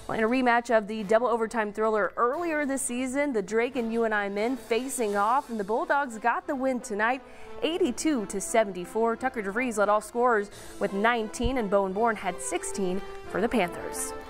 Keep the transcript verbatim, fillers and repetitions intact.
Well, in a rematch of the double overtime thriller earlier this season, the Drake and U N I men facing off, and the Bulldogs got the win tonight, eighty-two to seventy-four. Tucker DeVries led all scorers with nineteen, and Bowen Bourne had sixteen for the Panthers.